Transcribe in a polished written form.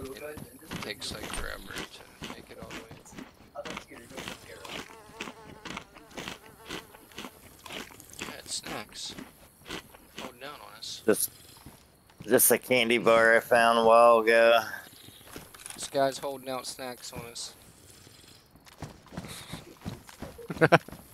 It takes like forever to make it all the way. Yeah, it's snacks. Hold down on us. Just a candy bar I found a while ago. This guy's holding out snacks on us.